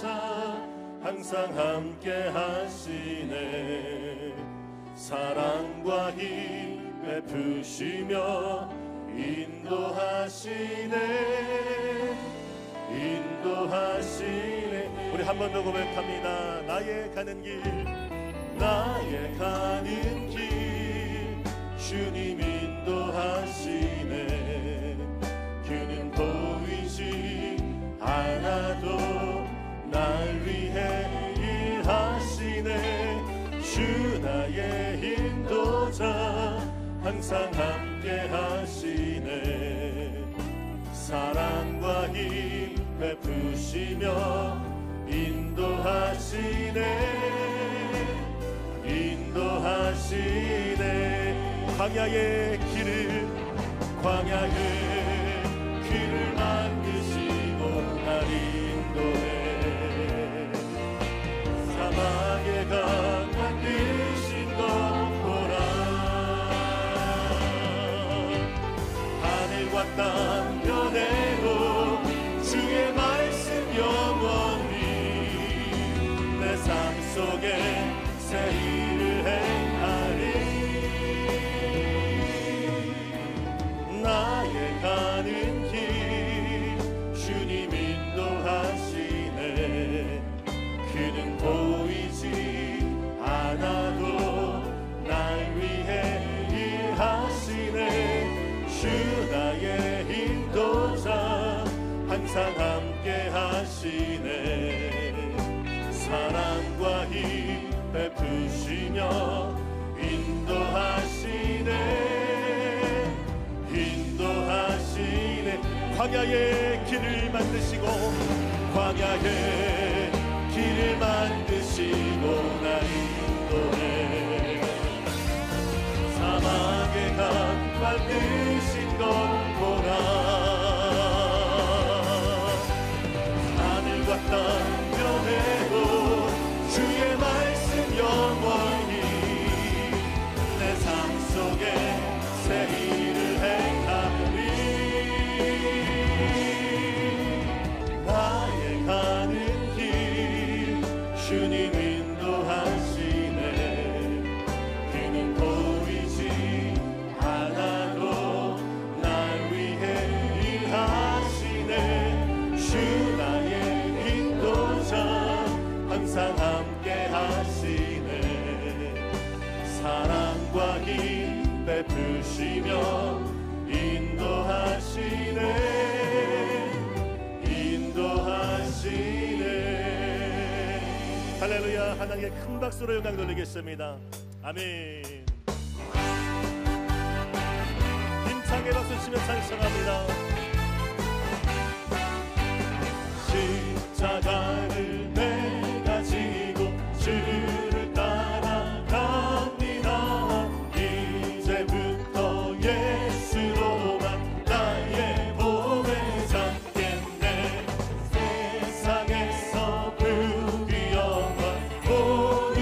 인도자 항상 함께 하시네. 사랑과 힘 베푸시며 인도하시네. 인도하시네. 우리 한 번 더 고백합니다. 나의 가는 길, 나의 가는 길 주님 인도하시네. 그는 보이지 않아도 날 위해 일하시네. 주 나의 인도자 항상 함께 하시네. 사랑과 힘 베푸시며 인도하시네. 인도하시네. 광야의 길을 만드시고 날 인도해. 사막의 강 만드신 것 보라. 하늘과 땅 변해도 주의 말씀 영원히 내 삶 속에 새 일을 행하리. 나의 가는 길 주님 인도하시네. 그는 보이지 않아도 날 위해 일하시네. 주 나의 인도자 항상 함께 하시네. 사랑과 힘 베푸시며 인도하시네. 인도하시네. 광야의 길을 만드시고 날 인도해. 사막의 강 만드신 것 보라. 하늘과 땅 변해도 주의 말씀 영원히 내 삶 속에 새 일을 행하리. 나의 가는 길 주님 인도하시네. 그는 보이지 않아도 날 위해 일하시네. 주 나의 인도자 항상 함께 하시네. 사랑과 힘 베푸시며 인도하시네. 인도하시네. 할렐루야. 하나님께 큰 박수로 영광 돌리겠습니다. 아멘. 힘차게 박수 치며 찬송합니다. 십자가를 내가 지고 주를 따라갑니다. 이제부터 예수로만 나의 몸에 삼겠네. 세상에서 부귀 영광 모두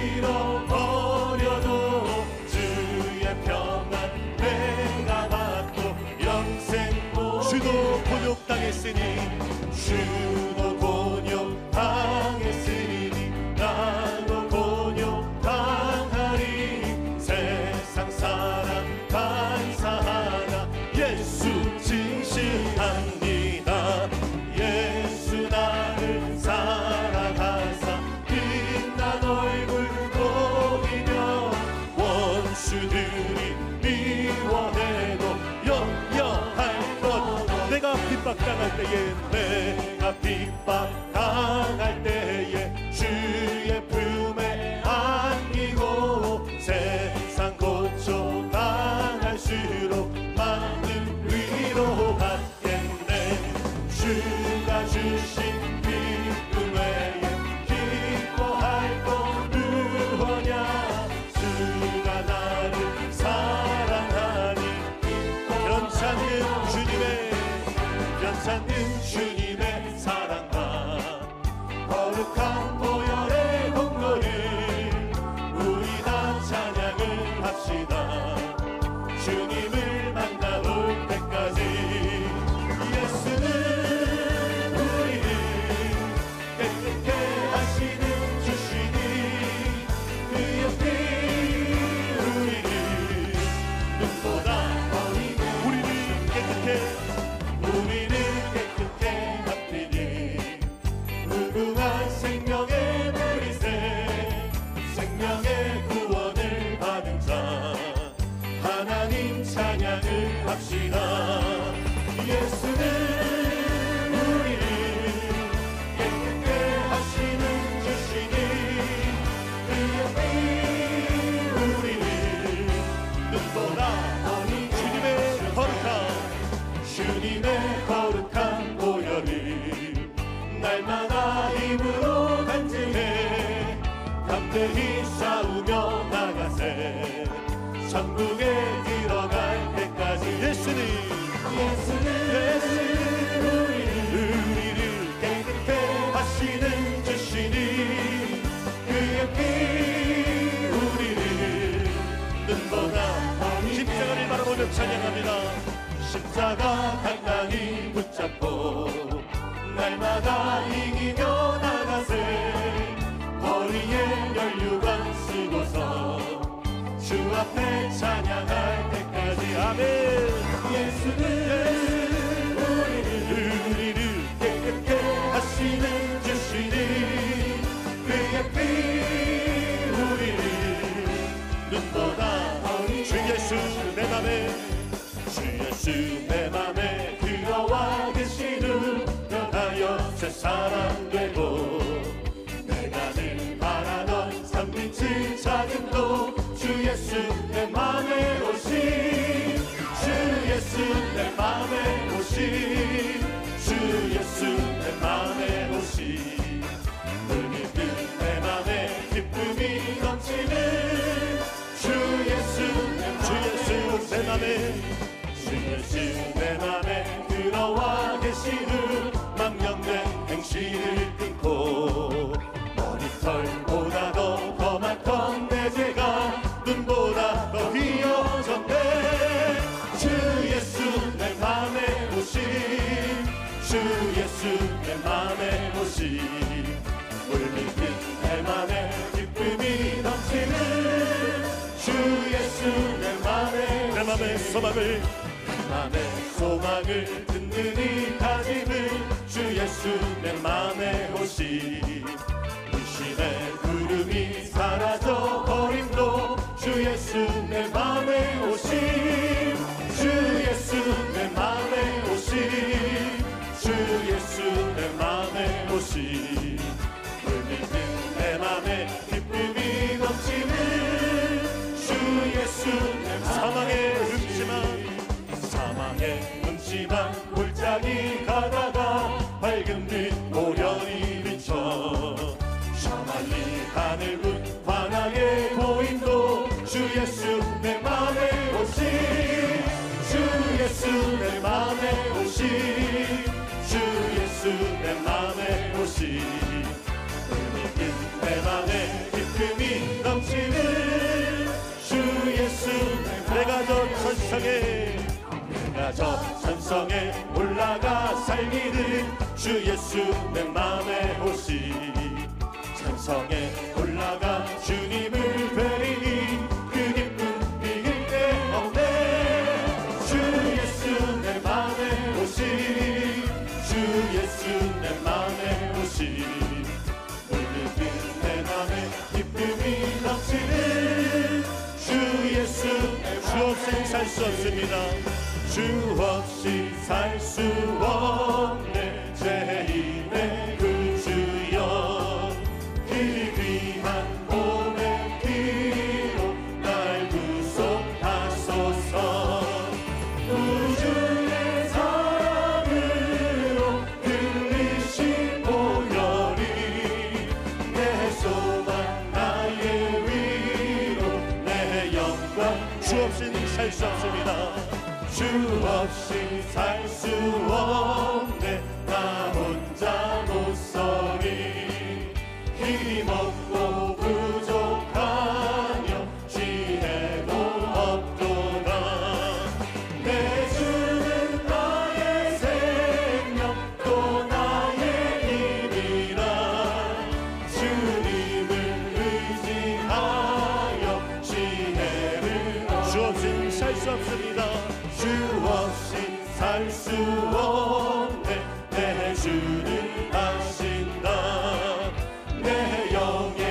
잃어버려도 주의 평안 내가 받고 영생 주도 곤욕당했으니 나도 곤욕당하리. 세상 사랑 감사하나 예수 진실합니다. 예수 나를 사랑하사 빛난 얼굴 보이며 원수들이 미워해도 영영할 것. 내가 핍박당할 때에 주의 품에 안기고 세상 고쳐 당할수록 마음 위로받겠네. 주가 주신 기쁨 외에 기뻐할 것 무엇냐. 주가 나를 사랑하니 변찮는 주님의 사랑과 거룩한 보혈의 공로를 우리 다 찬양을 합시다. 주님을 만나볼 때까지 예수는 우리를 힘으로 간증해 담대히 싸우며 나가세 천국에 들어갈 때까지 예수는 우리를 깨끗해 하시는 주시니 그의 피 우리를 눈보다 십자가를 바라보며 찬양합니다. 십자가 당당히 붙잡고 날마다 이기며 나가세 허리에 연류관 쓰고서 주 앞에 찬양할 때까지 아멘. 예수는 우리를 깨끗게 하시는 주시니 그의 피 우리를 눈보다 주 예수 내 맘에 주 예수 내 맘에 들어와 계시는 변하여 새 사람 되고 내가 늘 바라던 산빛의 작은도 주 예수 내 맘에 오시 주 예수 내 맘에 오시 주 예수 내 맘에 오시 물밀듯 내 맘에 기쁨이 넘치는 주 예수 내 맘에 주 예수 내 맘에 들어와 계시는 망령된 행실을 끊고 머리털보다 더 험했던 내 죄가 눈보다 더 휘어졌네 주 예수 내 맘에 오시 주 예수 내 맘에 오시 물밀듯 내 맘에 기쁨이 넘치는 주 예수 내 맘에 소망을 든든히 가지는 주 예수 내 맘에 오시 의심의 구름이 사라져 버림도 주 예수 내 맘에 오시 주 예수 내 맘에 오시 주 예수 내 맘에 오시 물밀듯 내 맘에 기쁨이 넘치는 주 예수 사망의 골짜기 가다가 밝은 빛 오련히 비쳐 셔멀리 하늘군 환하게 보인도 주 예수 내 맘에 오시 주 예수 내 맘에 오시 주 예수 내 맘에 오시 물밀듯 내 맘에 기쁨이 넘치는 주 예수 내가 저 천성에 올라가 살기를 주 예수 내 맘에 오시 천성에 올라가 주님을 뵈리니 그 기쁨 이길 데 없네 주 예수 내 맘에 오시 주 예수 내 맘에 오시 물밀듯 내 맘에 기쁨이 넘치는 주 예수 주 없이 살 수 없습니다 주 없이 살 수 없네 제2의 구주여 길 위한 몸의 피로 날 구속하소서 우주의 사랑으로 흘리신 보혈이 내 소망 나의 위로 내 영광 주 없이는 살 수 없습니다 주 없이 살 수 없네 나 혼자 못 서리 힘없고 부족하며 지혜도 없도다 내주는 나의 생명 또 나의 힘이라 주님을 의지하여 지혜를 주 없이는 살 수 없습니다 주 없이 살 수 없네 내 주는 하신다 내 영의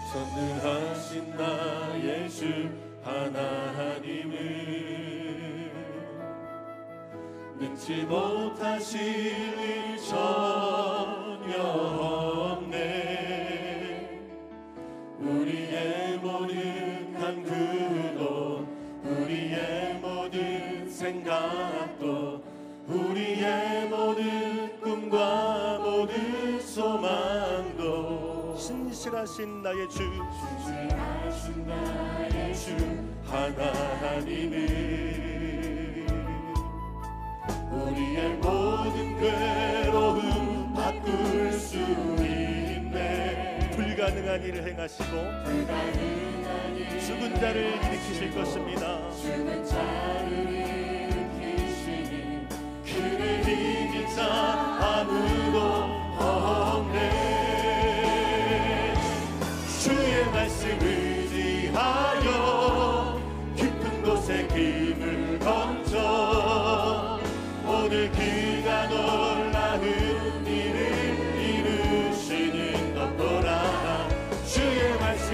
전능하신 나의 주 하나님은 능치 못하실 일 전혀 없네. 우리의 모든 간구도 우리의 모든 생각도 우리의 모든 꿈과 모든 소망도 신실하신 나의 주 신실하신 나의 주 하나님은 우리의 모든 괴로움 바꿀 수 있네. 불가능한 일을 행하시고 죽은 자를 일으키실 것입니다. 죽은 자를 일으키시니 그를 이길 자 아무도 없네. 주의 말씀 의지하여 깊은 곳에 금을 던져 오늘 그가 놀라운 일을 이루시는 것 보라. 주의 말씀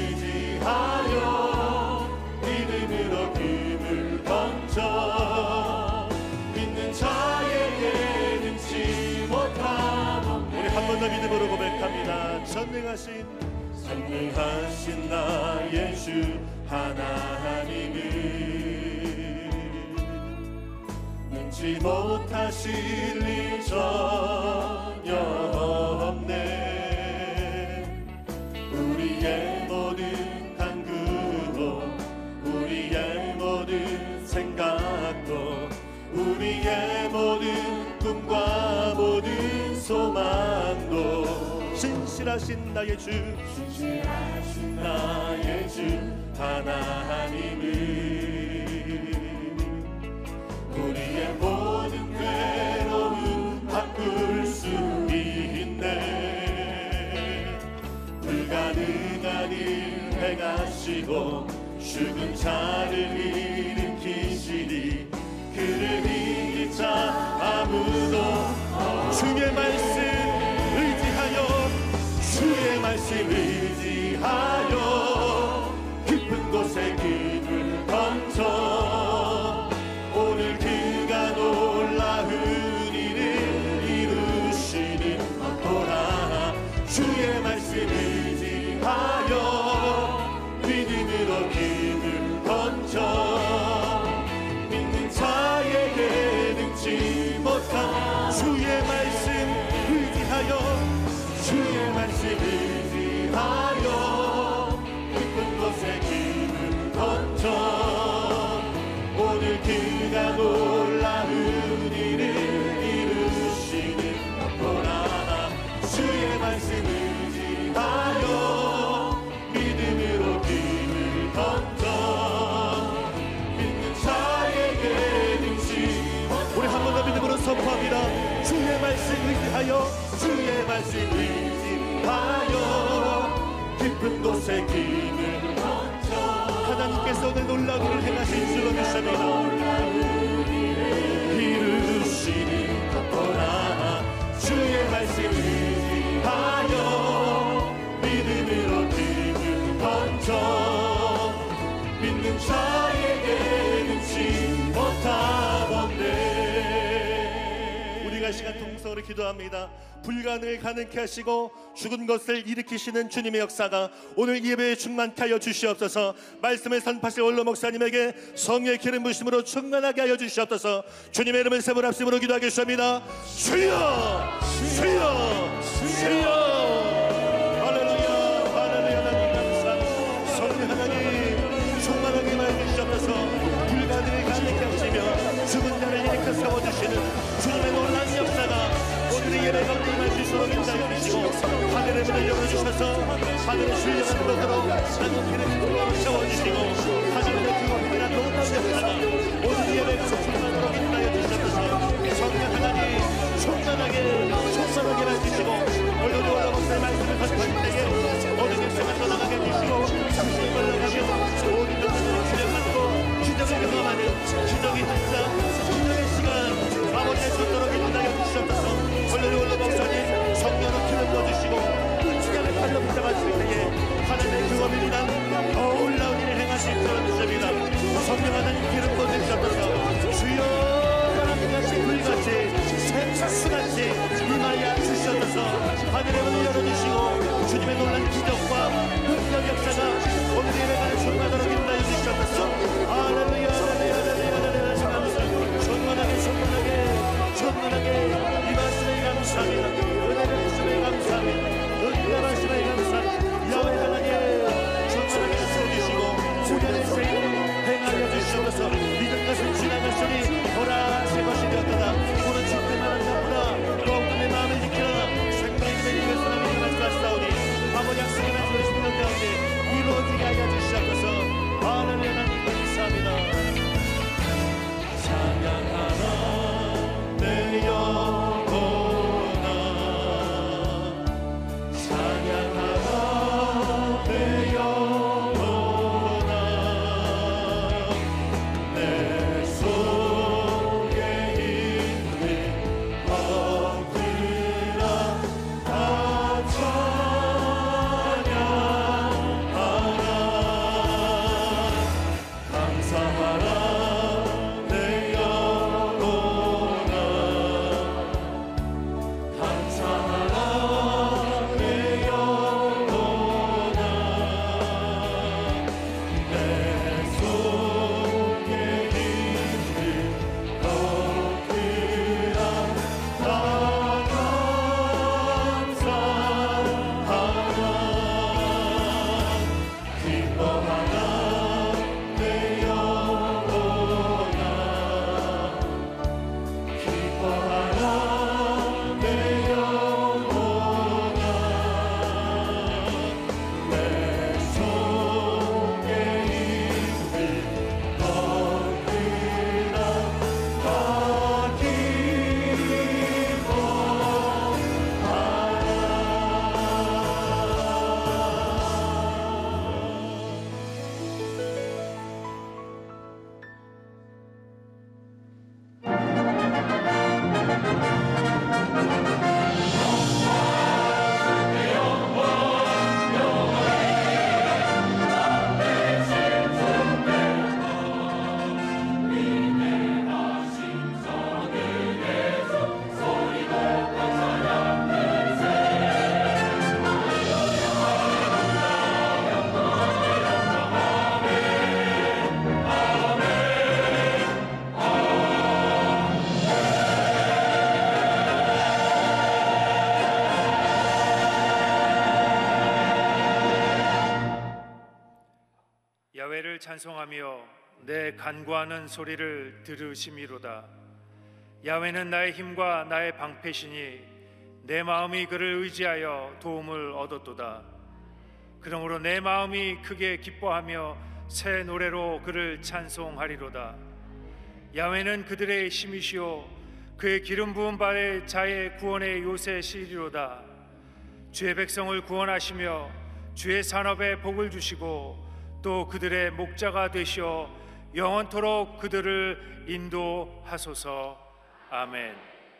의지하여 믿음으로 금을 던져 믿는 자에게 능치 못하고. 우리 한 번 더 믿음으로 고백합니다. 전능하신 나의 주 하나님은 능치 못하실 일 전혀 없네. 우리의 모든 간구도 우리의 모든 생각도 우리의 모든 꿈과 모든 소망도 신실하신 나의 주 신실하신 나의 주 하나님은 우리의 모든 괴로움 바꿀 수 있네. 불가능한 일 행하시고 죽은 자를 일으키시니 그를 이길 자 아무도 없네. 주의 말씀 의지하여 주의 말씀 의지하여 깊은 곳에 금을 던져 오늘 그가 놀라운 일을 이루시는 것 보라. 주의 말씀 의지하여 믿음으로 금을 던져 믿는 자에게 능치 못한. 주의 말씀 의지하여 주의 말씀 의지하여 깊은 곳에 금을 던져 오늘 그가 놀라운 일을 이루시는 것 보라. 주의 말씀 의지하여 믿음으로 금을 던져 믿는 자에게 능치. 우리 한 번 더 믿음으로 선포합니다. 주의 말씀 의지하여 주의 말씀 의지하여 깊은 곳에 금을 던져 하나님께서 오늘 놀라운 일을 행하신 줄로 믿습니다. 이루시는 것 보라. 주의 말씀 의지하여 믿음으로 금을 던져 믿는 자에게 능치 못하건대. 우리가 시간 통성으로 기도합니다. 불가능을 가능케 하시고 죽은 것을 일으키시는 주님의 역사가 오늘 예배에 충만케 하여 주시옵소서. 말씀을 선포하실 원로 목사님에게 성령의 기름 부으심으로 충만하게 하여 주시옵소서. 주님의 이름을 세 번 합심으로 기도하겠습니다. 주여 주여 주여. 할렐루야 할렐루야. 하나님 감사합니다. 성령 하나님 충만하게 하여 주시옵소서. 불가능을 가능케 하시며 죽은 자를 일으켜 세워주시는 주님의 놀라운 역사가 오늘의 예배 가운데 임할 수 있도록 인자해 주시고 하늘의 문을 열어주셔서 하늘의 신령한 것으로 하나님께는 세워주시고 하늘의 그것이란 놀라운 역사가 오늘의 예배 가운데 충만하도록 인자해 주셔서 성령 하나님 충만하게 해주시고 오늘도 올라오는 말씀을 선포할 때에 오늘 일생을 떠나가게 해주시고 당신을 걸러가며 모든 것들을 주력하고 기적을 경험하는 기적이 진짜 기적의 시간 아버지의 손으로 인자해 주셔서 오늘 올라 목사님 성령으로 기름 부어주시고 주님의 팔로 붙잡아주실 때에 하나님 야훼를 찬송하며 내 간구하는 소리를 들으심이로다. 야훼는 나의 힘과 나의 방패시니 내 마음이 그를 의지하여 도움을 얻었도다. 그러므로 내 마음이 크게 기뻐하며 새 노래로 그를 찬송하리로다. 야훼는 그들의 힘이시오 그의 기름 부은 발에 자의 구원의 요새시리로다. 주의 백성을 구원하시며 주의 산업에 복을 주시고 또 그들의 목자가 되시어 영원토록 그들을 인도하소서. 아멘.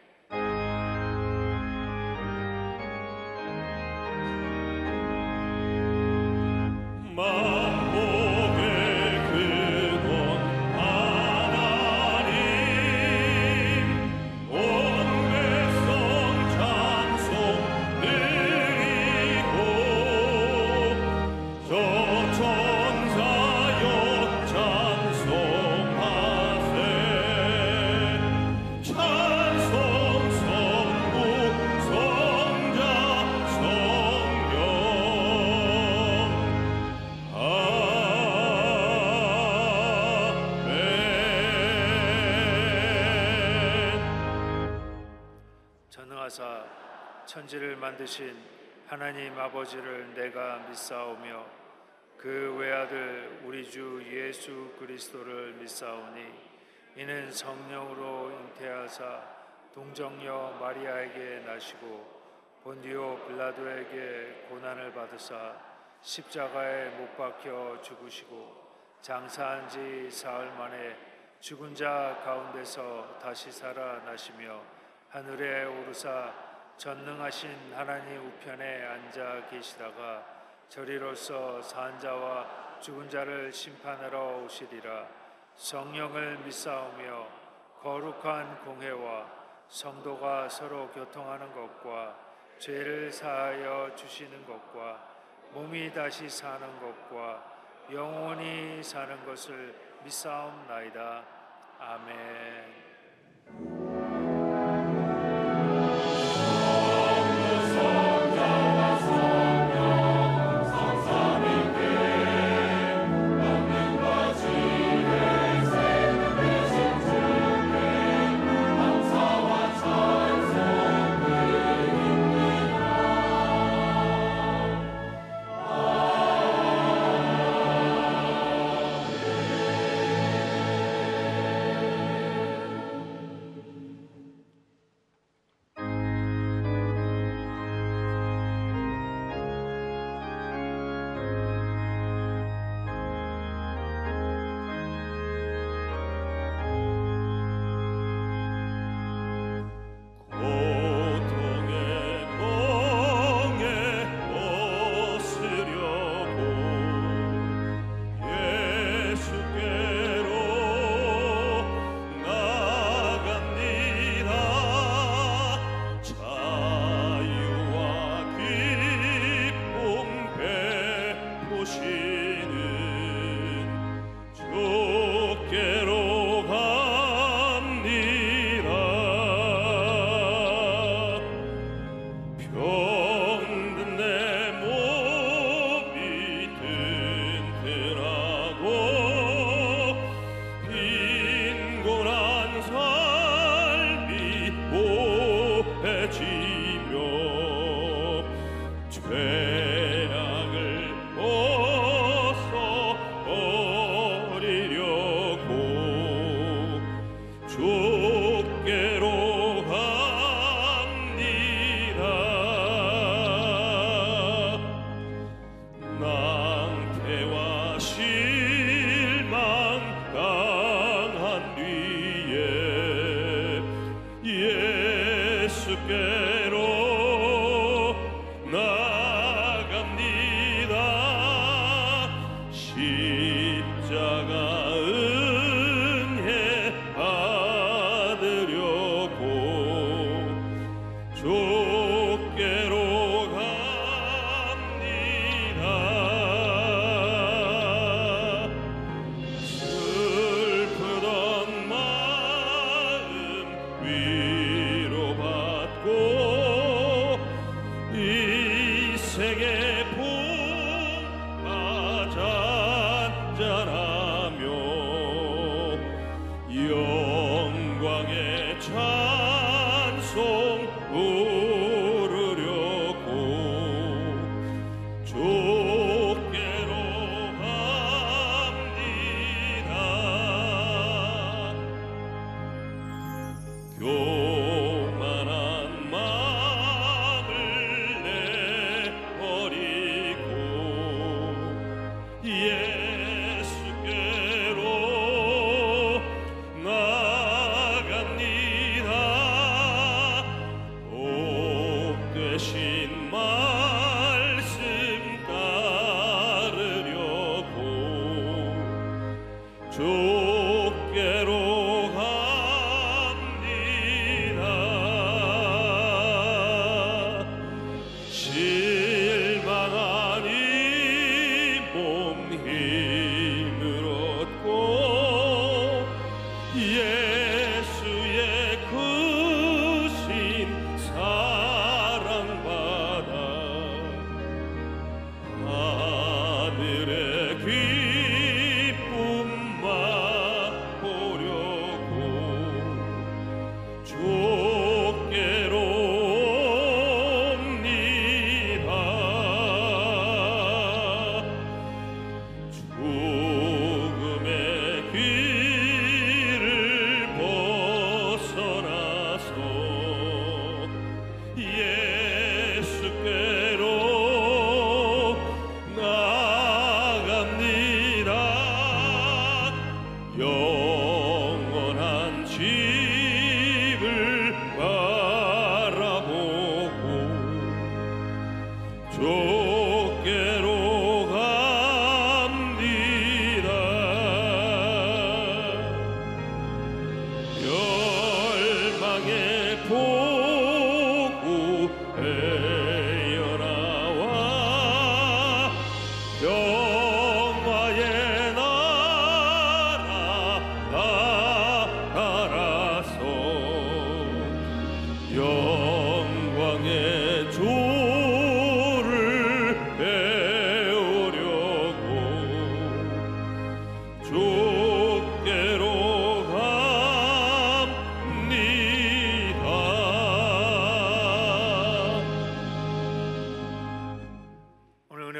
전능하사 천지를 만드신 하나님 아버지를 내가 믿사오며 그 외아들 우리 주 예수 그리스도를 믿사오니 이는 성령으로 잉태하사 동정녀 마리아에게 나시고 본디오 빌라도에게 고난을 받으사 십자가에 못 박혀 죽으시고 장사한 지 사흘 만에 죽은 자 가운데서 다시 살아나시며 하늘에 오르사 전능하신 하나님 우편에 앉아 계시다가 저리로서 산 자와 죽은 자를 심판하러 오시리라. 성령을 믿사오며 거룩한 공회와 성도가 서로 교통하는 것과 죄를 사하여 주시는 것과 몸이 다시 사는 것과 영원히 사는 것을 믿사옵나이다. 아멘.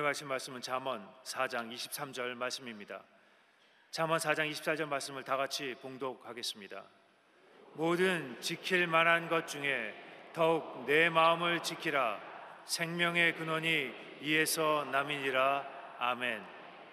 오늘 말씀 말씀은 잠언 4장 23절 말씀입니다. 잠언 4장 24절 말씀을 다 같이 봉독하겠습니다. 모든 지킬 만한 것 중에 더욱 내 마음을 지키라. 생명의 근원이 이에서 남이니라. 아멘.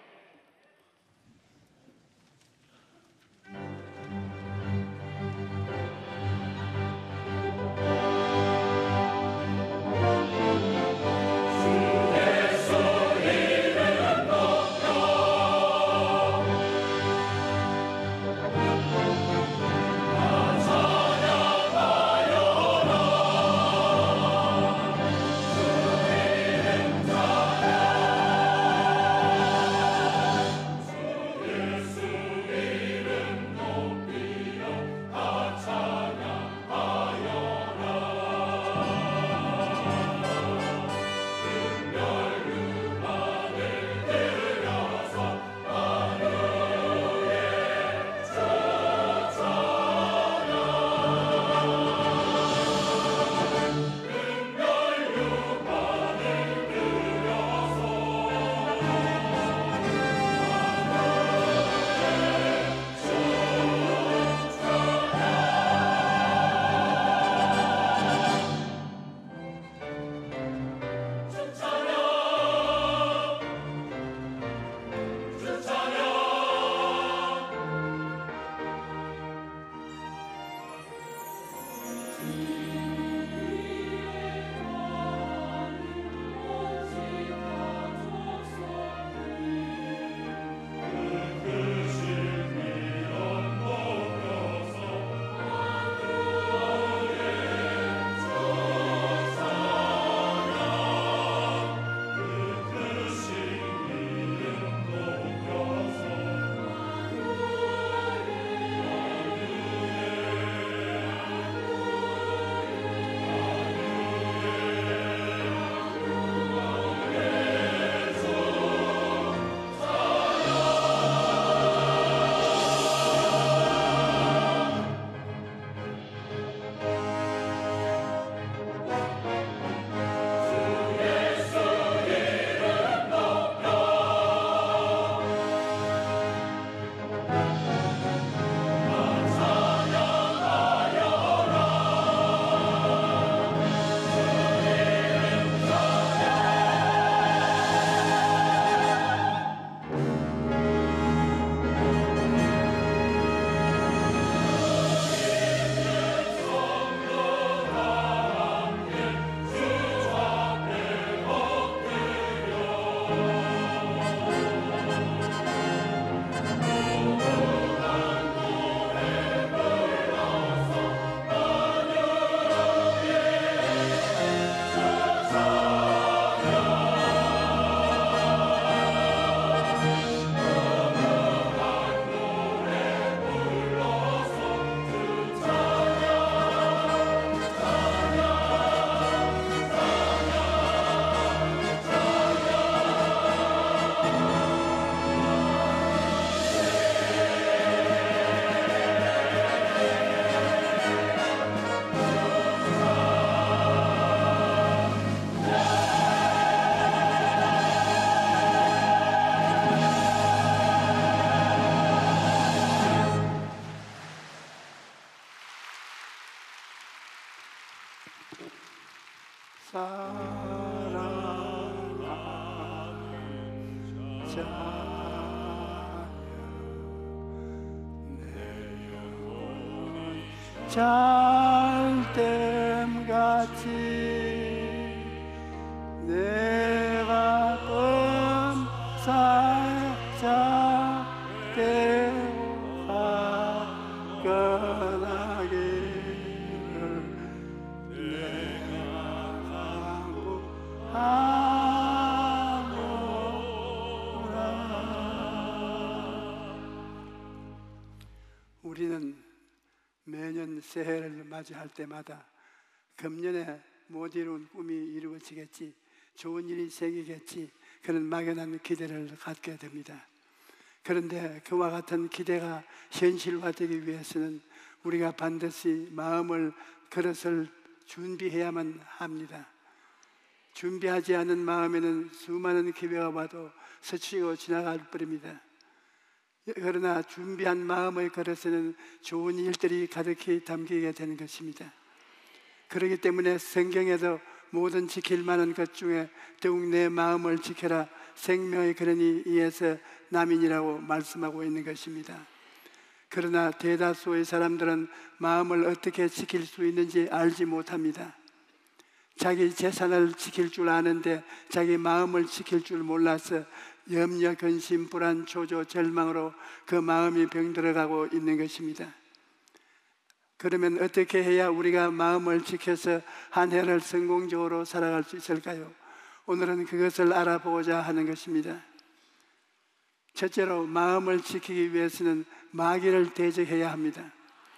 사랑하는 자녀 내 영혼이 잘됨같이 내가 범사자 되어가거나기를 우리는 매년 새해를 맞이할 때마다 금년에 못 이룬 꿈이 이루어지겠지, 좋은 일이 생기겠지, 그런 막연한 기대를 갖게 됩니다. 그런데 그와 같은 기대가 현실화되기 위해서는 우리가 반드시 마음을 그릇을 준비해야만 합니다. 준비하지 않은 마음에는 수많은 기회가 와도 스치고 지나갈 뿐입니다. 그러나 준비한 마음의 그릇에는 좋은 일들이 가득히 담기게 되는 것입니다. 그렇기 때문에 성경에도 모든 지킬 만한 것 중에 더욱 내 마음을 지켜라, 생명의 근원이 이에서 남이니라고 말씀하고 있는 것입니다. 그러나 대다수의 사람들은 마음을 어떻게 지킬 수 있는지 알지 못합니다. 자기 재산을 지킬 줄 아는데 자기 마음을 지킬 줄 몰라서 염려, 근심, 불안, 초조, 절망으로 그 마음이 병들어가고 있는 것입니다. 그러면 어떻게 해야 우리가 마음을 지켜서 한 해를 성공적으로 살아갈 수 있을까요? 오늘은 그것을 알아보고자 하는 것입니다. 첫째로 마음을 지키기 위해서는 마귀를 대적해야 합니다.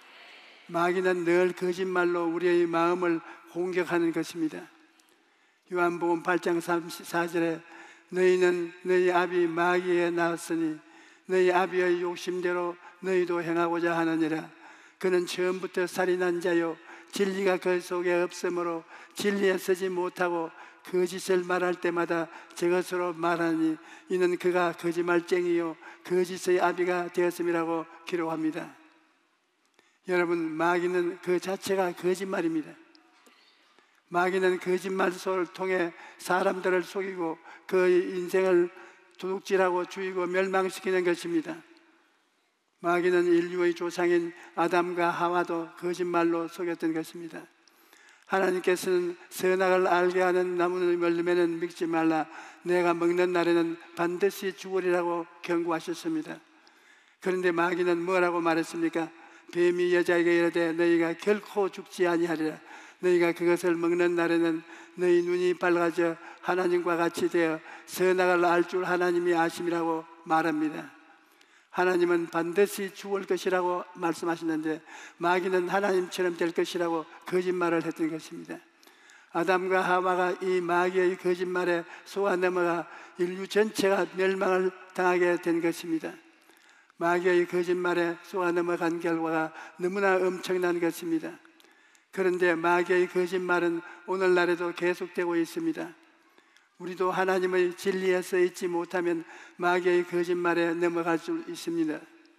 마귀는 늘 거짓말로 우리의 마음을 공격하는 것입니다. 요한복음 8장 34절에 너희는 너희 아비 마귀에 낳았으니 너희 아비의 욕심대로 너희도 행하고자 하느니라. 그는 처음부터 살인한 자요 진리가 그 속에 없으므로 진리에 서지 못하고 거짓을 말할 때마다 저것으로 말하니 이는 그가 거짓말쟁이요 거짓의 아비가 되었음이라고 기록합니다. 여러분, 마귀는 그 자체가 거짓말입니다. 마귀는 거짓말소를 통해 사람들을 속이고 그의 인생을 도둑질하고 죽이고 멸망시키는 것입니다. 마귀는 인류의 조상인 아담과 하와도 거짓말로 속였던 것입니다. 하나님께서는 선악을 알게 하는 나무의 열매는 먹지 말라, 내가 먹는 날에는 반드시 죽으리라고 경고하셨습니다. 그런데 마귀는 뭐라고 말했습니까? 뱀이 여자에게 이르되 너희가 결코 죽지 아니하리라. 너희가 그것을 먹는 날에는 너희 눈이 밝아져 하나님과 같이 되어 선악을 알 줄 하나님이 아심이라고 말합니다. 하나님은 반드시 죽을 것이라고 말씀하시는데 마귀는 하나님처럼 될 것이라고 거짓말을 했던 것입니다. 아담과 하와가 이 마귀의 거짓말에 속아 넘어가 인류 전체가 멸망을 당하게 된 것입니다. 마귀의 거짓말에 속아 넘어간 결과가 너무나 엄청난 것입니다. 그런데 마귀의 거짓말은 오늘날에도 계속되고 있습니다. 우리도 하나님의 진리에 서 있지 못하면 마귀의 거짓말에 넘어갈 수 있습니다.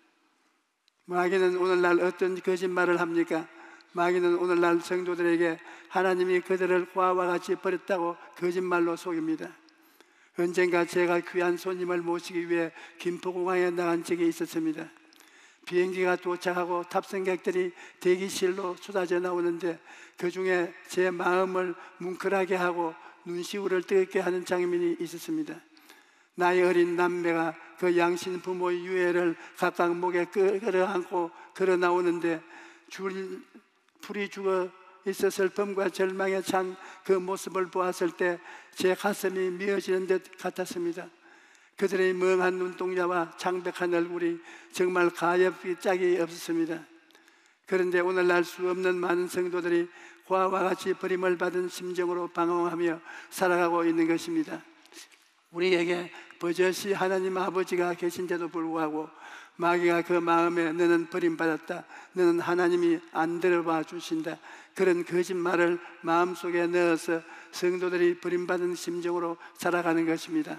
마귀는 오늘날 어떤 거짓말을 합니까? 마귀는 오늘날 성도들에게 하나님이 그들을 고아와 같이 버렸다고 거짓말로 속입니다. 언젠가 제가 귀한 손님을 모시기 위해 김포공항에 나간 적이 있었습니다. 비행기가 도착하고 탑승객들이 대기실로 쏟아져 나오는데 그 중에 제 마음을 뭉클하게 하고 눈시울을 뜨겁게 하는 장면이 있었습니다. 나이 어린 남매가 그 양신 부모의 유해를 각각 목에 끌어안고 걸어 나오는데 풀이 죽어 있어 슬픔과 절망에 찬 그 모습을 보았을 때 제 가슴이 미어지는 듯 같았습니다. 그들의 멍한 눈동자와 창백한 얼굴이 정말 가엾기 짝이 없었습니다. 그런데 오늘날 수 없는 많은 성도들이 고아와 같이 버림을 받은 심정으로 방황하며 살아가고 있는 것입니다. 우리에게 버젓이 하나님 아버지가 계신데도 불구하고 마귀가 그 마음에 너는 버림받았다, 너는 하나님이 안 들어봐 주신다, 그런 거짓말을 마음속에 넣어서 성도들이 버림받은 심정으로 살아가는 것입니다.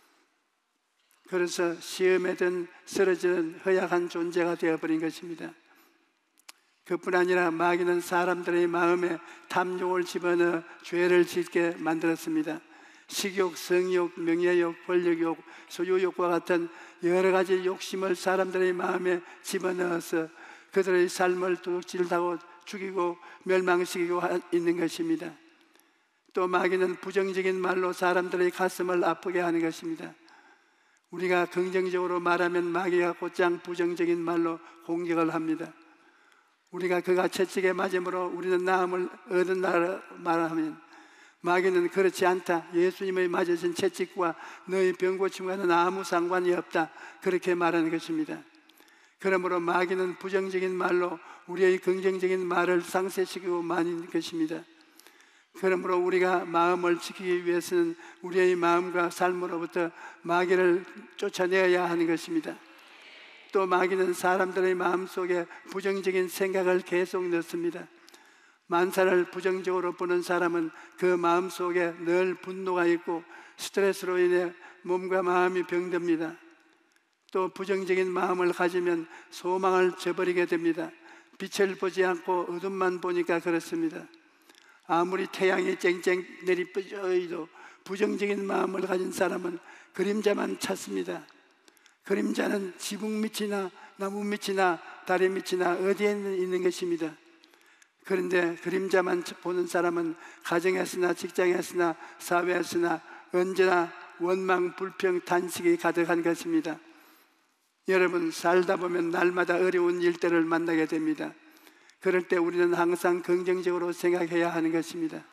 그래서 시험에 든 쓰러지는 허약한 존재가 되어버린 것입니다. 그뿐 아니라 마귀는 사람들의 마음에 탐욕을 집어넣어 죄를 짓게 만들었습니다. 식욕, 성욕, 명예욕, 권력욕, 소유욕과 같은 여러 가지 욕심을 사람들의 마음에 집어넣어서 그들의 삶을 도둑질하고 죽이고 멸망시키고 있는 것입니다. 또 마귀는 부정적인 말로 사람들의 가슴을 아프게 하는 것입니다. 우리가 긍정적으로 말하면 마귀가 곧장 부정적인 말로 공격을 합니다. 우리가 그가 채찍에 맞음으로 우리는 나음을 얻은다고 말하면 마귀는 그렇지 않다, 예수님의 맞으신 채찍과 너희 병 고침과는 아무 상관이 없다, 그렇게 말하는 것입니다. 그러므로 마귀는 부정적인 말로 우리의 긍정적인 말을 상쇄시키고 마는 것입니다. 그러므로 우리가 마음을 지키기 위해서는 우리의 마음과 삶으로부터 마귀를 쫓아내어야 하는 것입니다. 또 마귀는 사람들의 마음속에 부정적인 생각을 계속 넣습니다. 만사를 부정적으로 보는 사람은 그 마음속에 늘 분노가 있고 스트레스로 인해 몸과 마음이 병듭니다. 또 부정적인 마음을 가지면 소망을 저버리게 됩니다. 빛을 보지 않고 어둠만 보니까 그렇습니다. 아무리 태양이 쨍쨍 내리쬐어도 부정적인 마음을 가진 사람은 그림자만 찾습니다. 그림자는 지붕 밑이나 나무 밑이나 달의 밑이나 어디에 있는 것입니다. 그런데 그림자만 보는 사람은 가정에서나 직장에서나 사회에서나 언제나 원망, 불평, 탄식이 가득한 것입니다. 여러분, 살다 보면 날마다 어려운 일들을 만나게 됩니다. 그럴 때 우리는 항상 긍정적으로 생각해야 하는 것입니다.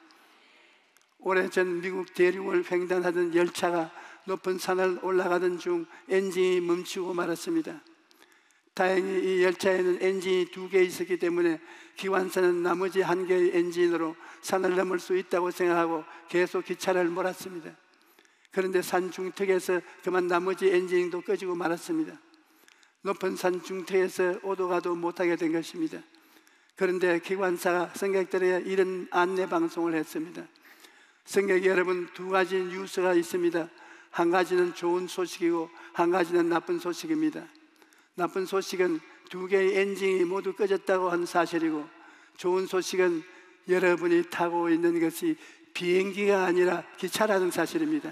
오래전 미국 대륙을 횡단하던 열차가 높은 산을 올라가던 중 엔진이 멈추고 말았습니다. 다행히 이 열차에는 엔진이 2개 있었기 때문에 기관사는 나머지 1개의 엔진으로 산을 넘을 수 있다고 생각하고 계속 기차를 몰았습니다. 그런데 산 중턱에서 그만 나머지 엔진도 꺼지고 말았습니다. 높은 산 중턱에서 오도 가도 못하게 된 것입니다. 그런데 기관사가 승객들에게 이런 안내 방송을 했습니다. 승객 여러분, 2가지 뉴스가 있습니다. 한 가지는 좋은 소식이고 한 가지는 나쁜 소식입니다. 나쁜 소식은 2개의 엔진이 모두 꺼졌다고 하는 사실이고, 좋은 소식은 여러분이 타고 있는 것이 비행기가 아니라 기차라는 사실입니다.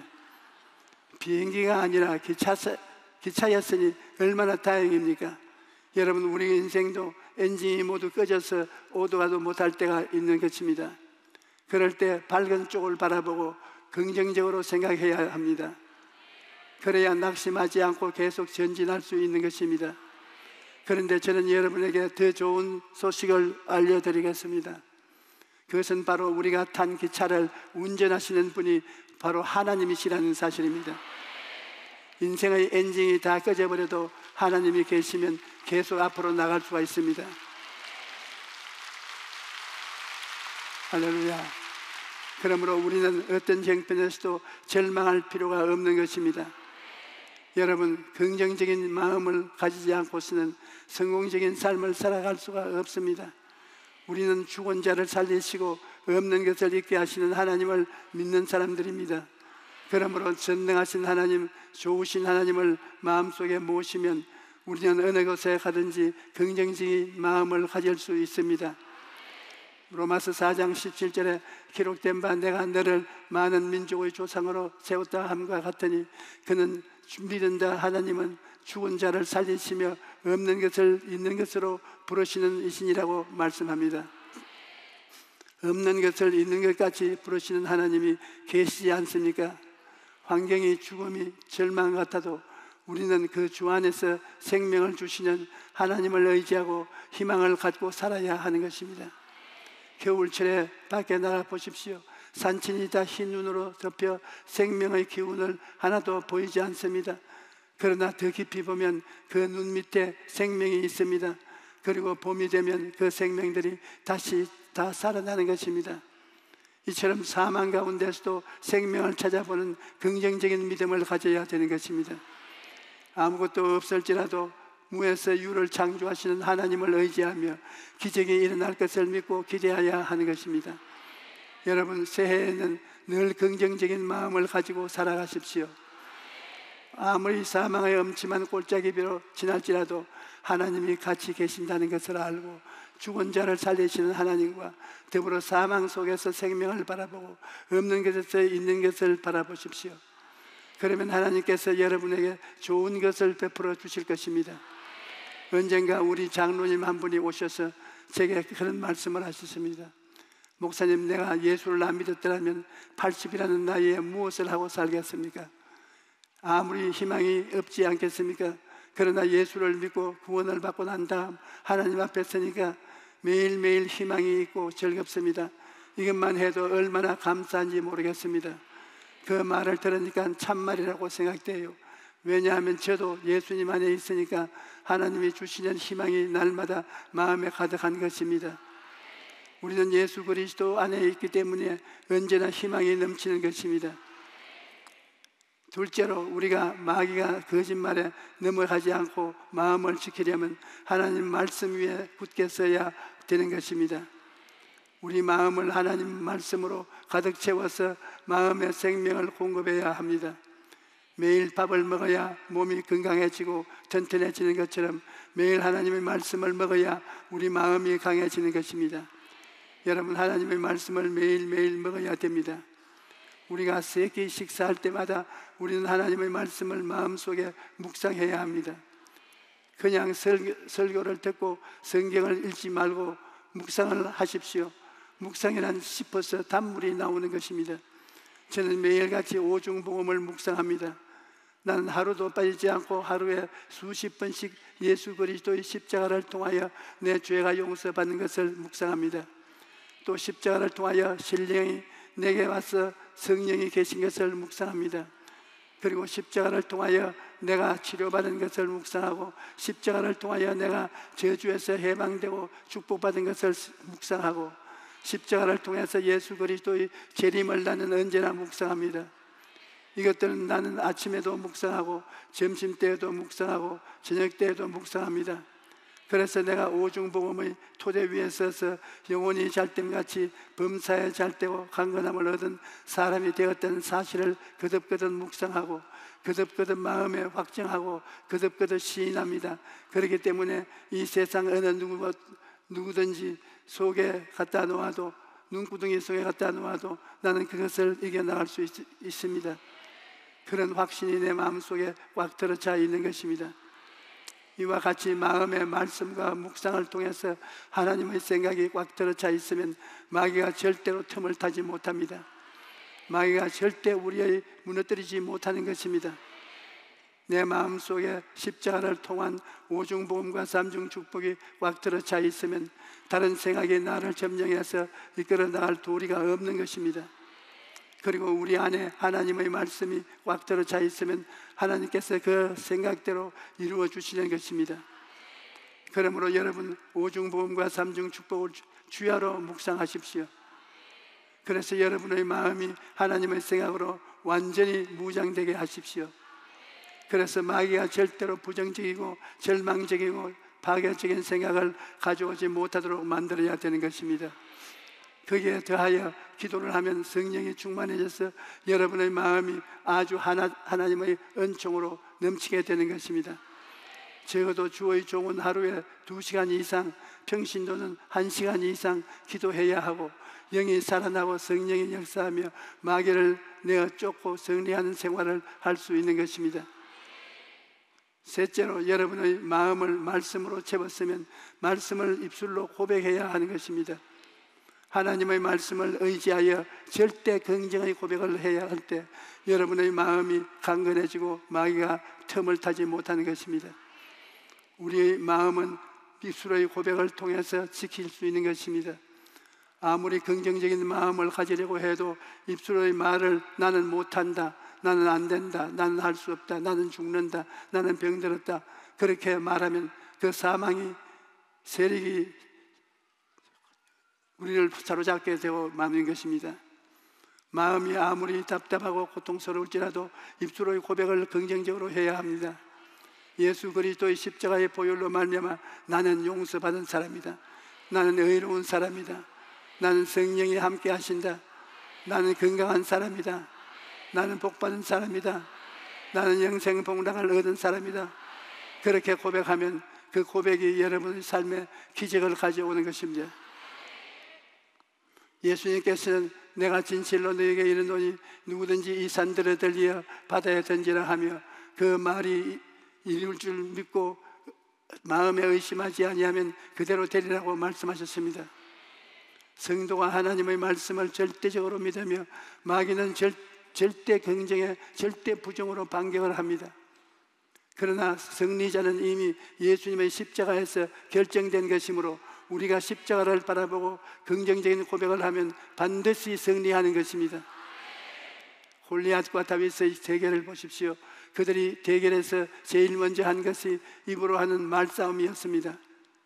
비행기가 아니라 기차였으니 얼마나 다행입니까? 여러분, 우리 인생도 엔진이 모두 꺼져서 오도 가도 못할 때가 있는 것입니다. 그럴 때 밝은 쪽을 바라보고 긍정적으로 생각해야 합니다. 그래야 낙심하지 않고 계속 전진할 수 있는 것입니다. 그런데 저는 여러분에게 더 좋은 소식을 알려드리겠습니다. 그것은 바로 우리가 탄 기차를 운전하시는 분이 바로 하나님이시라는 사실입니다. 인생의 엔진이 다 꺼져버려도 하나님이 계시면 계속 앞으로 나갈 수가 있습니다. 할렐루야. 그러므로 우리는 어떤 형편에서도 절망할 필요가 없는 것입니다. 여러분, 긍정적인 마음을 가지지 않고서는 성공적인 삶을 살아갈 수가 없습니다. 우리는 죽은 자를 살리시고 없는 것을 있게 하시는 하나님을 믿는 사람들입니다. 그러므로 전능하신 하나님, 좋으신 하나님을 마음속에 모시면 우리는 어느 곳에 가든지 긍정적인 마음을 가질 수 있습니다. 로마서 4장 17절에 기록된 바 내가 너를 많은 민족의 조상으로 세웠다 함과 같으니 그는 믿는다 하나님은 죽은 자를 살리시며 없는 것을 있는 것으로 부르시는 이신이라고 말씀합니다. 없는 것을 있는 것 같이 부르시는 하나님이 계시지 않습니까? 환경이 죽음이 절망 같아도 우리는 그 주 안에서 생명을 주시는 하나님을 의지하고 희망을 갖고 살아야 하는 것입니다. 겨울철에 밖에 나가 보십시오. 산천이 다 흰 눈으로 덮여 생명의 기운을 하나도 보이지 않습니다. 그러나 더 깊이 보면 그 눈 밑에 생명이 있습니다. 그리고 봄이 되면 그 생명들이 다시 다 살아나는 것입니다. 이처럼 사망 가운데서도 생명을 찾아보는 긍정적인 믿음을 가져야 되는 것입니다. 아무것도 없을지라도 무에서 유를 창조하시는 하나님을 의지하며 기적이 일어날 것을 믿고 기대해야 하는 것입니다. 여러분, 새해에는 늘 긍정적인 마음을 가지고 살아가십시오. 아무리 사망의 엄침한 골짜기로 지날지라도 하나님이 같이 계신다는 것을 알고 죽은 자를 살리시는 하나님과 더불어 사망 속에서 생명을 바라보고 없는 것에서 있는 것을 바라보십시오. 그러면 하나님께서 여러분에게 좋은 것을 베풀어 주실 것입니다. 언젠가 우리 장로님 한 분이 오셔서 제게 그런 말씀을 하셨습니다. 목사님, 내가 예수를 안 믿었더라면 80이라는 나이에 무엇을 하고 살겠습니까? 아무리 희망이 없지 않겠습니까? 그러나 예수를 믿고 구원을 받고 난 다음 하나님 앞에 서니까 매일매일 희망이 있고 즐겁습니다. 이것만 해도 얼마나 감사한지 모르겠습니다. 그 말을 들으니까 참말이라고 생각돼요. 왜냐하면 저도 예수님 안에 있으니까 하나님이 주시는 희망이 날마다 마음에 가득한 것입니다. 우리는 예수 그리스도 안에 있기 때문에 언제나 희망이 넘치는 것입니다. 둘째로, 우리가 마귀가 거짓말에 넘어가지 않고 마음을 지키려면 하나님 말씀 위에 굳게 서야 되는 것입니다. 우리 마음을 하나님 말씀으로 가득 채워서 마음의 생명을 공급해야 합니다. 매일 밥을 먹어야 몸이 건강해지고 튼튼해지는 것처럼 매일 하나님의 말씀을 먹어야 우리 마음이 강해지는 것입니다. 여러분, 하나님의 말씀을 매일매일 먹어야 됩니다. 우리가 세 끼 식사할 때마다 우리는 하나님의 말씀을 마음속에 묵상해야 합니다. 그냥 설교를 듣고 성경을 읽지 말고 묵상을 하십시오. 묵상이란 씹어서 단물이 나오는 것입니다. 저는 매일같이 오중복음을 묵상합니다. 나는 하루도 빠지지 않고 하루에 수십 번씩 예수 그리스도의 십자가를 통하여 내 죄가 용서받는 것을 묵상합니다. 또 십자가를 통하여 신령이 내게 와서 성령이 계신 것을 묵상합니다. 그리고 십자가를 통하여 내가 치료받은 것을 묵상하고 십자가를 통하여 내가 저주에서 해방되고 축복받은 것을 묵상하고 십자가를 통해서 예수 그리스도의 재림을 나는 언제나 묵상합니다. 이것들은 나는 아침에도 묵상하고 점심때에도 묵상하고 저녁때에도 묵상합니다. 그래서 내가 오중복음의 토대 위에 서서 영혼이 잘됨같이 범사에 잘되고 강건함을 얻은 사람이 되었다는 사실을 거듭거듭 묵상하고 거듭거듭 마음에 확정하고 거듭거듭 시인합니다. 그렇기 때문에 이 세상 어느 누구든지 속에 갖다 놓아도, 눈구덩이 속에 갖다 놓아도 나는 그것을 이겨나갈 수 있습니다. 그런 확신이 내 마음속에 꽉 들어차 있는 것입니다. 이와 같이 마음의 말씀과 묵상을 통해서 하나님의 생각이 꽉 들어차 있으면 마귀가 절대로 틈을 타지 못합니다. 마귀가 절대 우리의 무너뜨리지 못하는 것입니다. 내 마음속에 십자가를 통한 오중복음과 삼중축복이 꽉 들어차 있으면 다른 생각이 나를 점령해서 이끌어 나갈 도리가 없는 것입니다. 그리고 우리 안에 하나님의 말씀이 꽉 들어차 있으면 하나님께서 그 생각대로 이루어 주시는 것입니다. 그러므로 여러분, 오중복음과 삼중축복을 주야로 묵상하십시오. 그래서 여러분의 마음이 하나님의 생각으로 완전히 무장되게 하십시오. 그래서 마귀가 절대로 부정적이고 절망적이고 파괴적인 생각을 가져오지 못하도록 만들어야 되는 것입니다. 거기에 더하여 기도를 하면 성령이 충만해져서 여러분의 마음이 아주 하나님의 은총으로 넘치게 되는 것입니다. 적어도 주의 종은 하루에 2시간 이상, 평신도는 1시간 이상 기도해야 하고 영이 살아나고 성령이 역사하며 마귀를 내어 쫓고 승리하는 생활을 할 수 있는 것입니다. 셋째로, 여러분의 마음을 말씀으로 채웠으면 말씀을 입술로 고백해야 하는 것입니다. 하나님의 말씀을 의지하여 절대 긍정의 고백을 해야 할 때 여러분의 마음이 강건해지고 마귀가 틈을 타지 못하는 것입니다. 우리의 마음은 입술의 고백을 통해서 지킬 수 있는 것입니다. 아무리 긍정적인 마음을 가지려고 해도 입술의 말을 나는 못한다, 나는 안 된다, 나는 할 수 없다, 나는 죽는다, 나는 병들었다, 그렇게 말하면 그 사망이 세력이 우리를 사로잡게 되고 마는 것입니다. 마음이 아무리 답답하고 고통스러울지라도 입술의 고백을 긍정적으로 해야 합니다. 예수 그리스도의 십자가의 보혈로 말미암아 나는 용서받은 사람이다, 나는 의로운 사람이다, 나는 성령이 함께 하신다, 나는 건강한 사람이다, 나는 복받은 사람이다, 나는 영생 복락을 얻은 사람이다. 그렇게 고백하면 그 고백이 여러분의 삶에 기적을 가져오는 것입니다. 예수님께서는 내가 진실로 너에게 이르노니 누구든지 이 산들을 들리어 바다에 던지라 하며 그 말이 이룰 줄 믿고 마음에 의심하지 아니하면 그대로 되리라고 말씀하셨습니다. 성도가 하나님의 말씀을 절대적으로 믿으며 마귀는 절대 긍정에 절대 부정으로 반격을 합니다. 그러나 승리자는 이미 예수님의 십자가에서 결정된 것이므로 우리가 십자가를 바라보고 긍정적인 고백을 하면 반드시 승리하는 것입니다. 골리앗과 다윗의 대결을 보십시오. 그들이 대결에서 제일 먼저 한 것이 입으로 하는 말싸움이었습니다.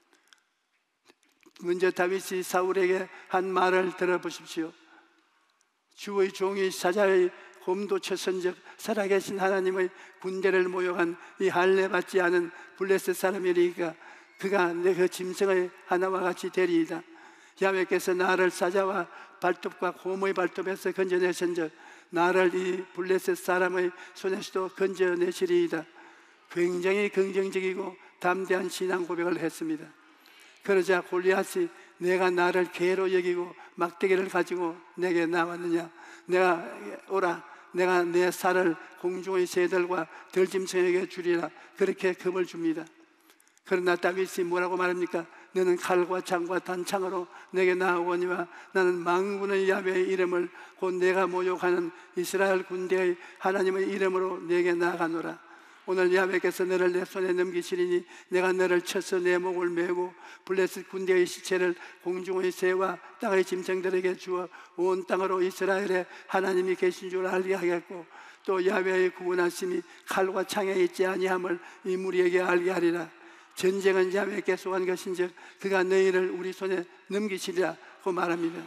먼저 다윗이 사울에게 한 말을 들어보십시오. 주의 종이 사자의 곰도 쳤은즉 살아계신 하나님의 군대를 모욕한 이 할례 받지 않은 블레셋 사람이리까 그가 내 그 짐승의 하나와 같이 되리이다. 야훼께서 나를 사자와 발톱과 곰의 발톱에서 건져내신즉 나를 이 블레셋 사람의 손에서도 건져내시리이다. 굉장히 긍정적이고 담대한 신앙 고백을 했습니다. 그러자 골리앗이 내가 나를 개로 여기고 막대기를 가지고 내게 나왔느냐, 내가 오라, 내가 내 살을 공중의 새들과 들짐승에게 주리라, 그렇게 겁을 줍니다. 그러나 다윗이 뭐라고 말합니까? 너는 칼과 창과 단창으로 내게 나오거니와 나는 만군의 야훼의 이름을 곧 내가 모욕하는 이스라엘 군대의 하나님의 이름으로 내게 나아가노라. 오늘 야훼께서 너를 내 손에 넘기시리니 내가 너를 쳐서 내 목을 메고 블레셋 군대의 시체를 공중의 새와 땅의 짐승들에게 주어 온 땅으로 이스라엘의 하나님이 계신 줄 알게 하겠고, 또 야훼의 구원하심이 칼과 창에 있지 아니함을 이 무리에게 알게 하리라. 전쟁은 야훼께 속한 것인즉 그가 너희를 우리 손에 넘기시리라고 말합니다.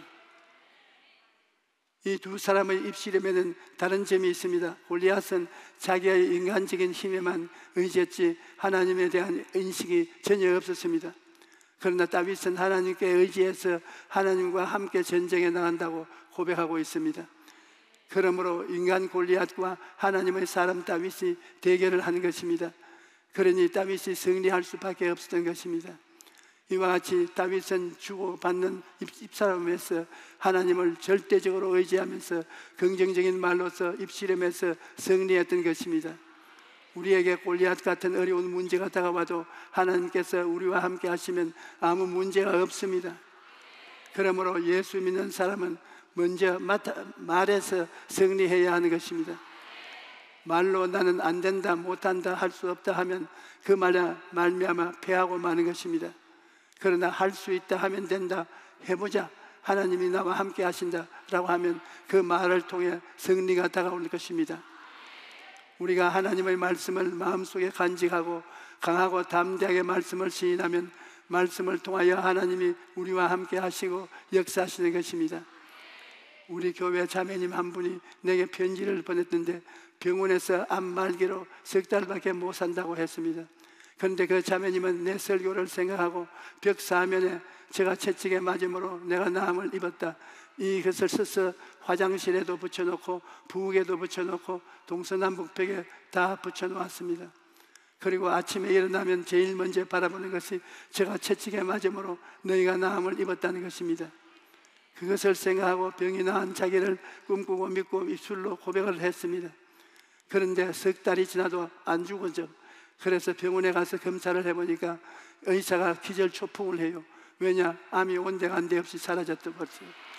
이 두 사람의 입씨름에는 다른 점이 있습니다. 골리앗은 자기의 인간적인 힘에만 의지했지 하나님에 대한 인식이 전혀 없었습니다. 그러나 다윗은 하나님께 의지해서 하나님과 함께 전쟁에 나간다고 고백하고 있습니다. 그러므로 인간 골리앗과 하나님의 사람 다윗이 대결을 하는 것입니다. 그러니 다윗이 승리할 수밖에 없었던 것입니다. 이와 같이 다윗은 주고받는 입사람에서 하나님을 절대적으로 의지하면서 긍정적인 말로서 입씨름에서 승리했던 것입니다. 우리에게 골리앗 같은 어려운 문제가 다가와도 하나님께서 우리와 함께 하시면 아무 문제가 없습니다. 그러므로 예수 믿는 사람은 먼저 말해서 승리해야 하는 것입니다. 말로 나는 안 된다, 못한다, 할 수 없다 하면 그 말에 말미암아 패하고 마는 것입니다. 그러나 할 수 있다 하면 된다, 해보자, 하나님이 나와 함께 하신다 라고 하면 그 말을 통해 승리가 다가올 것입니다. 우리가 하나님의 말씀을 마음속에 간직하고 강하고 담대하게 말씀을 시인하면 말씀을 통하여 하나님이 우리와 함께 하시고 역사하시는 것입니다. 우리 교회 자매님 한 분이 내게 편지를 보냈는데 병원에서 암 말기로 석 달밖에 못 산다고 했습니다. 그런데 그 자매님은 내 설교를 생각하고 벽 사면에 제가 채찍에 맞음으로 내가 나음을 입었다, 이것을 써서 화장실에도 붙여놓고 부엌에도 붙여놓고 동서남북벽에 다 붙여놓았습니다. 그리고 아침에 일어나면 제일 먼저 바라보는 것이 제가 채찍에 맞음으로 너희가 나음을 입었다는 것입니다. 그것을 생각하고 병이 나은 자기를 꿈꾸고 믿고 입술로 고백을 했습니다. 그런데 석 달이 지나도 안 죽어져. 그래서 병원에 가서 검사를 해보니까 의사가 기절초풍을 해요. 왜냐? 암이 온데간데 없이 사라졌던 거죠.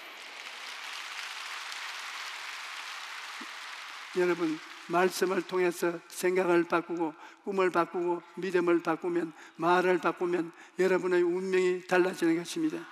여러분, 말씀을 통해서 생각을 바꾸고 꿈을 바꾸고 믿음을 바꾸면, 말을 바꾸면 여러분의 운명이 달라지는 것입니다.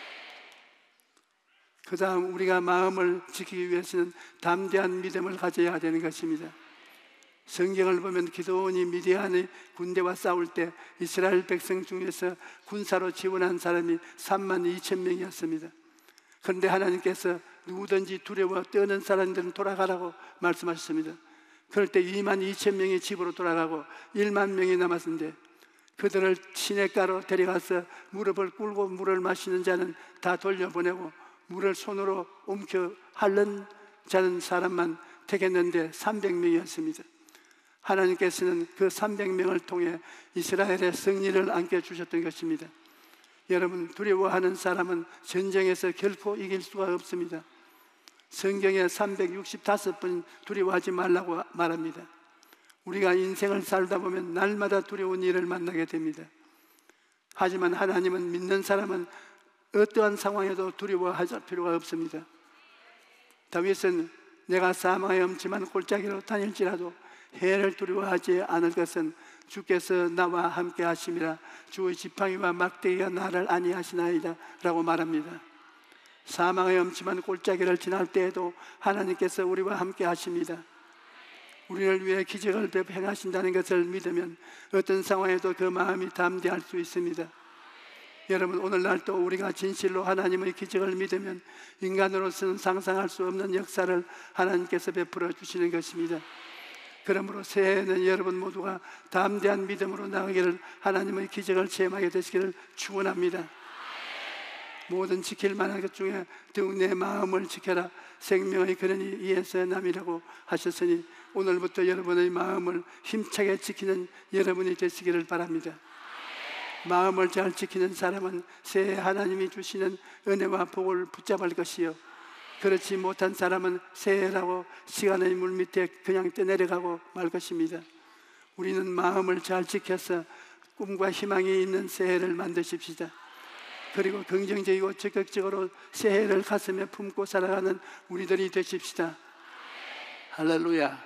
그 다음 우리가 마음을 지키기 위해서는 담대한 믿음을 가져야 되는 것입니다. 성경을 보면 기드온이 미디안의 군대와 싸울 때 이스라엘 백성 중에서 군사로 지원한 사람이 32,000명이었습니다. 그런데 하나님께서 누구든지 두려워 떠는 사람들은 돌아가라고 말씀하셨습니다. 그럴 때 22,000명이 집으로 돌아가고 1만 명이 남았는데 그들을 시냇가로 데려가서 무릎을 꿇고 물을 마시는 자는 다 돌려보내고 물을 손으로 움켜 핥는 자는 사람만 택했는데 300명이었습니다. 하나님께서는 그 300명을 통해 이스라엘의 승리를 안겨주셨던 것입니다. 여러분, 두려워하는 사람은 전쟁에서 결코 이길 수가 없습니다. 성경에 365번 두려워하지 말라고 말합니다. 우리가 인생을 살다 보면 날마다 두려운 일을 만나게 됩니다. 하지만 하나님은 믿는 사람은 어떠한 상황에도 두려워할 필요가 없습니다. 다윗은 내가 사망의 엄침한 골짜기로 다닐지라도 해를 두려워하지 않을 것은 주께서 나와 함께 하심이라, 주의 지팡이와 막대기가 나를 안위하시나이다 라고 말합니다. 사망의 엄침한 골짜기를 지날 때에도 하나님께서 우리와 함께 하십니다. 우리를 위해 기적을 행하신다는 것을 믿으면 어떤 상황에도 그 마음이 담대할 수 있습니다. 여러분, 오늘날도 우리가 진실로 하나님의 기적을 믿으면 인간으로서는 상상할 수 없는 역사를 하나님께서 베풀어 주시는 것입니다. 그러므로 새해에는 여러분 모두가 담대한 믿음으로 나가기를, 하나님의 기적을 체험하게 되시기를 축원합니다. 모든 지킬 만한 것 중에 더욱 내 마음을 지켜라. 생명의 근원이 이에서 남이라고 하셨으니 오늘부터 여러분의 마음을 힘차게 지키는 여러분이 되시기를 바랍니다. 마음을 잘 지키는 사람은 새해 하나님이 주시는 은혜와 복을 붙잡을 것이요, 그렇지 못한 사람은 새해라고 시간의 물 밑에 그냥 떠내려가고 말 것입니다. 우리는 마음을 잘 지켜서 꿈과 희망이 있는 새해를 만드십시다. 그리고 긍정적이고 적극적으로 새해를 가슴에 품고 살아가는 우리들이 되십시다. 할렐루야.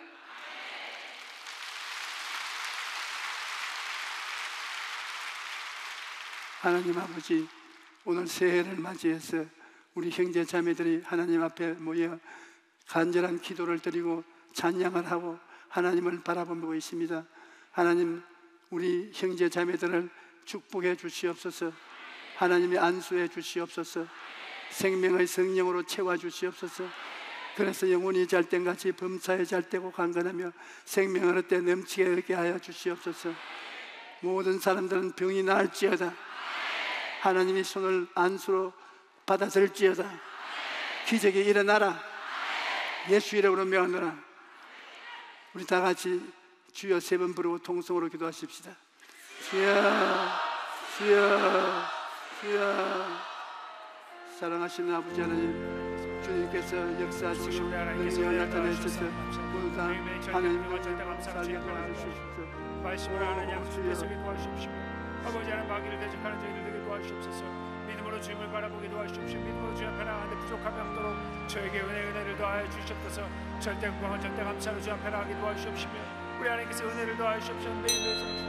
하나님 아버지, 오늘 새해를 맞이해서 우리 형제 자매들이 하나님 앞에 모여 간절한 기도를 드리고 찬양을 하고 하나님을 바라보고 있습니다. 하나님, 우리 형제 자매들을 축복해 주시옵소서. 하나님의 안수해 주시옵소서. 생명의 성령으로 채워 주시옵소서. 그래서 영혼이 잘된같이 범사에 잘되고 강건하며 생명을 얻되 넘치게 얻게 하여 주시옵소서. 모든 사람들은 병이 나을지어다. 하나님이 손을 안수로 받아들지어다. 기적이 일어나라. 예수 이름으로 명하노라. 우리 다 같이 주여 세 번 부르고 통성으로 기도하십시다. 주여, 주여, 주여. 사랑하시는 아버지 하나님, 주님께서 역사하시고 능력을 나타내셔서 모두 다 하나님을 살게 도와주시옵소서. 말씀을 하는 양수께서 도와주십시오. 아버지 하나님, 마귀를 대적하는 저희들 되게 도와주시옵소서. 믿음으로 주님을 바라보게 도와주십시오. 믿음으로 주님 앞에 나가는데 부족함이 없도록 저에게 은혜를 더하여 주시옵소서. 절대 구원과 절대 감사로 주 앞에 나가게 도와주시옵시며 우리 하나님께서 은혜를 더하여 주시옵소서. 매일매일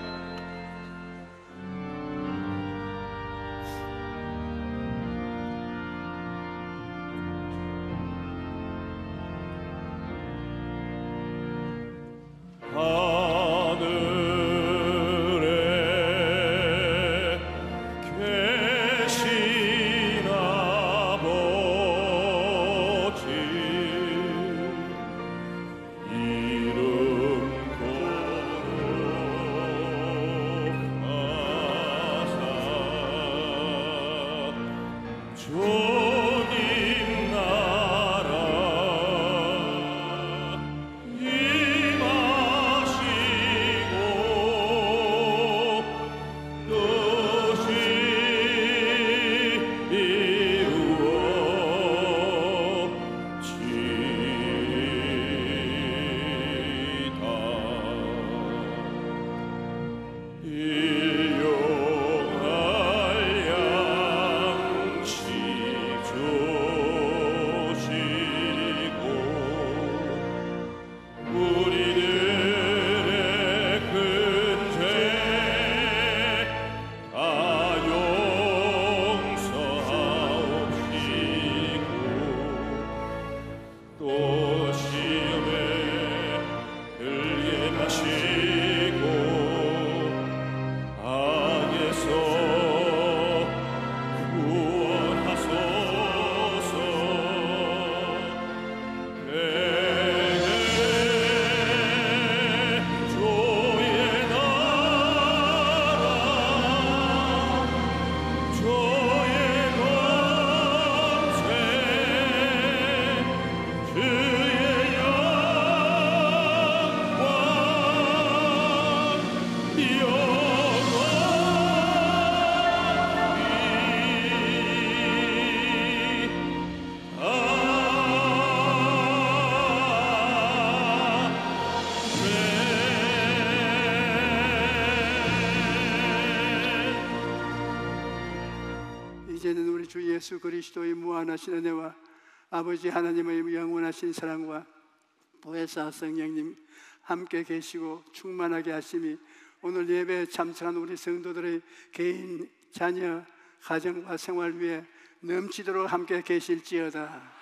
이제는 우리 주 예수 그리스도의 무한하신 은혜와 아버지 하나님의 영원하신 사랑과 보혜사 성령님 함께 계시고 충만하게 하심이 오늘 예배에 참석한 우리 성도들의 개인, 자녀, 가정과 생활 위에 넘치도록 함께 계실지어다.